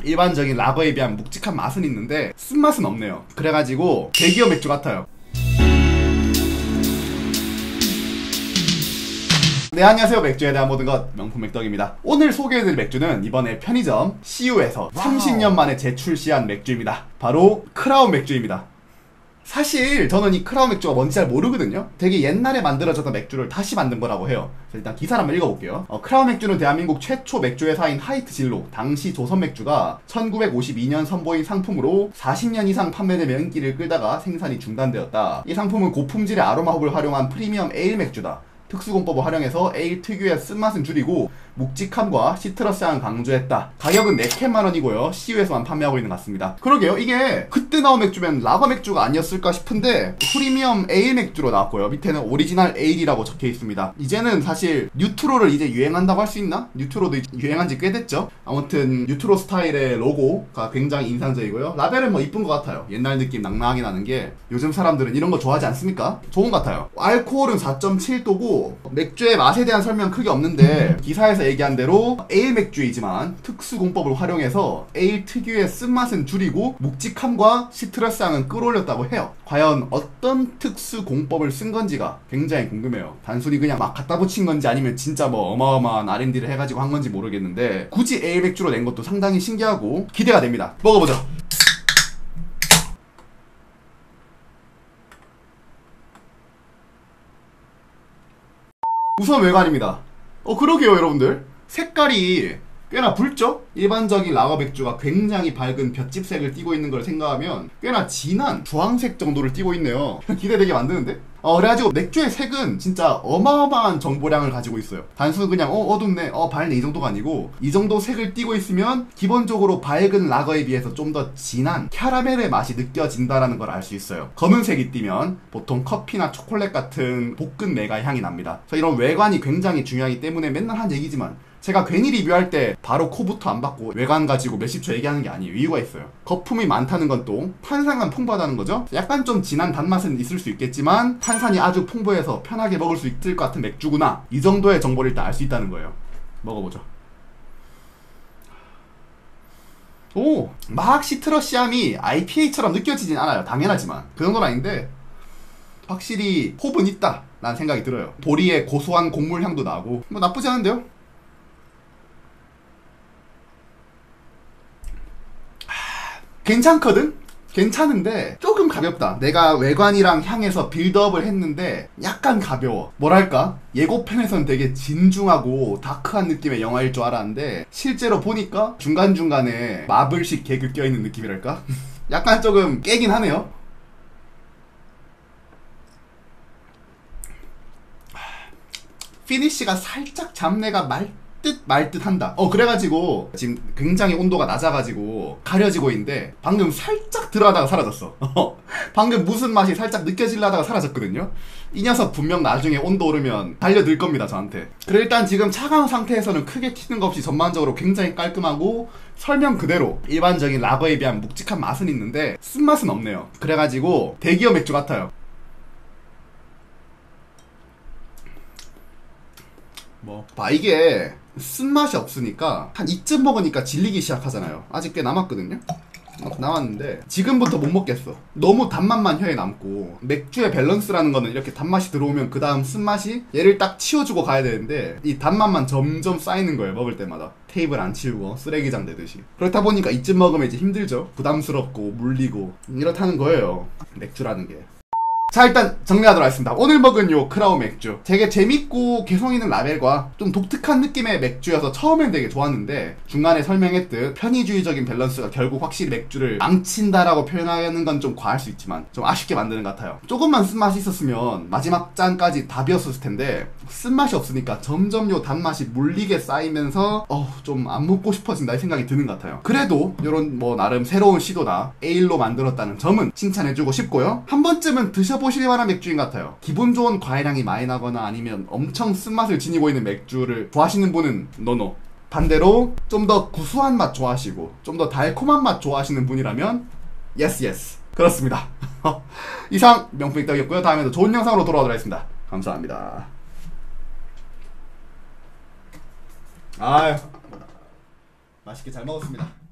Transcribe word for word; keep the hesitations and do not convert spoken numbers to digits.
일반적인 라거에 비한 묵직한 맛은 있는데 쓴맛은 없네요. 그래가지고 대기업 맥주 같아요. 네, 안녕하세요. 맥주에 대한 모든 것 명품 맥덕입니다. 오늘 소개해드릴 맥주는 이번에 편의점 씨유에서 삼십 년 만에 재출시한 맥주입니다. 바로 크라운 맥주입니다. 사실 저는 이 크라운 맥주가 뭔지 잘 모르거든요. 되게 옛날에 만들어졌던 맥주를 다시 만든 거라고 해요. 일단 기사를 한번 읽어볼게요. 어, 크라운 맥주는 대한민국 최초 맥주 회사인 하이트 진로, 당시 조선 맥주가 천구백오십이 년 선보인 상품으로 사십 년 이상 판매되며 인기를 끌다가 생산이 중단되었다. 이 상품은 고품질의 아로마홉을 활용한 프리미엄 에일 맥주다. 특수공법을 활용해서 에일 특유의 쓴맛은 줄이고 묵직함과 시트러스향을 강조했다. 가격은 네 캔만 원이고요. 씨유에서만 판매하고 있는 것 같습니다. 그러게요. 이게 그때 나온 맥주면 라거 맥주가 아니었을까 싶은데 프리미엄 에일 맥주로 나왔고요. 밑에는 오리지널 에일이라고 적혀 있습니다. 이제는 사실 뉴트로를 이제 유행한다고 할 수 있나? 뉴트로도 유행한 지 꽤 됐죠. 아무튼 뉴트로 스타일의 로고가 굉장히 인상적이고요. 라벨은 뭐 이쁜 것 같아요. 옛날 느낌 낭낭하게 나는 게 요즘 사람들은 이런 거 좋아하지 않습니까? 좋은 것 같아요. 알코올은 사 점 칠 도고 맥주의 맛에 대한 설명 크게 없는데 기사에서 얘기한 대로 에일 맥주이지만 특수공법을 활용해서 에일 특유의 쓴맛은 줄이고 묵직함과 시트러스향은 끌어올렸다고 해요. 과연 어떤 특수공법을 쓴 건지가 굉장히 궁금해요. 단순히 그냥 막 갖다 붙인 건지 아니면 진짜 뭐 어마어마한 알앤디를 해가지고 한 건지 모르겠는데 굳이 에일 맥주로 낸 것도 상당히 신기하고 기대가 됩니다. 먹어보죠. 우선 외관입니다. 어 그러게요 여러분들, 색깔이 꽤나 붉죠? 일반적인 라거 맥주가 굉장히 밝은 볏짚색을 띠고 있는 걸 생각하면 꽤나 진한 주황색 정도를 띠고 있네요. 기대되게 만드는데? 어 그래가지고 맥주의 색은 진짜 어마어마한 정보량을 가지고 있어요. 단순 그냥 어 어둡네 어 밝네 이 정도가 아니고 이 정도 색을 띠고 있으면 기본적으로 밝은 라거에 비해서 좀 더 진한 캐러멜의 맛이 느껴진다라는 걸 알 수 있어요. 검은색이 띠면 보통 커피나 초콜릿 같은 볶은 메가의 향이 납니다. 그래서 이런 외관이 굉장히 중요하기 때문에 맨날 한 얘기지만 제가 괜히 리뷰할 때 바로 코부터 안 받고 외관 가지고 몇십 초 얘기하는 게 아니에요. 이유가 있어요. 거품이 많다는 건 또 탄산감 풍부하다는 거죠. 약간 좀 진한 단맛은 있을 수 있겠지만 탄산이 아주 풍부해서 편하게 먹을 수 있을 것 같은 맥주구나, 이 정도의 정보를 일단 알 수 있다는 거예요. 먹어보죠. 오! 막 시트러시함이 아이피에이처럼 느껴지진 않아요. 당연하지만 그 정도는 아닌데 확실히 홉은 있다 라는 생각이 들어요. 보리의 고소한 곡물 향도 나고 뭐 나쁘지 않은데요? 괜찮거든? 괜찮은데 조금 가볍다. 내가 외관이랑 향에서 빌드업을 했는데 약간 가벼워. 뭐랄까? 예고편에선 되게 진중하고 다크한 느낌의 영화일 줄 알았는데 실제로 보니까 중간중간에 마블식 개그 껴있는 느낌이랄까? 약간 조금 깨긴 하네요. 피니쉬가 살짝 잡내가 말 듯 말 듯 한다. 어 그래가지고 지금 굉장히 온도가 낮아가지고 가려지고 있는데 방금 살짝 들어가다가 사라졌어. 방금 무슨 맛이 살짝 느껴지려다가 사라졌거든요. 이 녀석 분명 나중에 온도 오르면 달려들 겁니다 저한테. 그래 일단 지금 차가운 상태에서는 크게 튀는 거 없이 전반적으로 굉장히 깔끔하고 설명 그대로 일반적인 라거에 비한 묵직한 맛은 있는데 쓴맛은 없네요. 그래가지고 대기업 맥주 같아요. 뭐 봐, 이게 쓴맛이 없으니까 한 이쯤 먹으니까 질리기 시작하잖아요. 아직 꽤 남았거든요. 나왔는데 지금부터 못 먹겠어. 너무 단맛만 혀에 남고 맥주의 밸런스라는 거는 이렇게 단맛이 들어오면 그 다음 쓴맛이 얘를 딱 치워주고 가야 되는데 이 단맛만 점점 쌓이는 거예요. 먹을 때마다 테이블 안 치우고 쓰레기장 내듯이. 그렇다 보니까 이쯤 먹으면 이제 힘들죠. 부담스럽고 물리고 이렇다는 거예요 맥주라는 게. 자 일단 정리하도록 하겠습니다. 오늘 먹은 요 크라운 맥주 되게 재밌고 개성있는 라벨과 좀 독특한 느낌의 맥주여서 처음엔 되게 좋았는데 중간에 설명했듯 편의주의적인 밸런스가 결국 확실히 맥주를 망친다라고 표현하는 건 좀 과할 수 있지만 좀 아쉽게 만드는 것 같아요. 조금만 쓴맛이 있었으면 마지막 잔까지 다 비었을 텐데 쓴맛이 없으니까 점점 요 단맛이 물리게 쌓이면서 어, 좀 안 먹고 싶어진다 이 생각이 드는 것 같아요. 그래도 요런 뭐 나름 새로운 시도다 에일로 만들었다는 점은 칭찬해주고 싶고요. 한 번쯤은 드셔보 보실 만한 맥주인 것 같아요. 기분 좋은 과일향이 많이 나거나 아니면 엄청 쓴맛을 지니고 있는 맥주를 좋아하시는 분은 노노. 반대로 좀 더 구수한 맛 좋아하시고 좀 더 달콤한 맛 좋아하시는 분이라면 예스 예스. 그렇습니다. 이상 명품 맥덕이었고요. 다음에도 좋은 영상으로 돌아오도록 하겠습니다. 감사합니다. 아유 맛있게 잘 먹었습니다.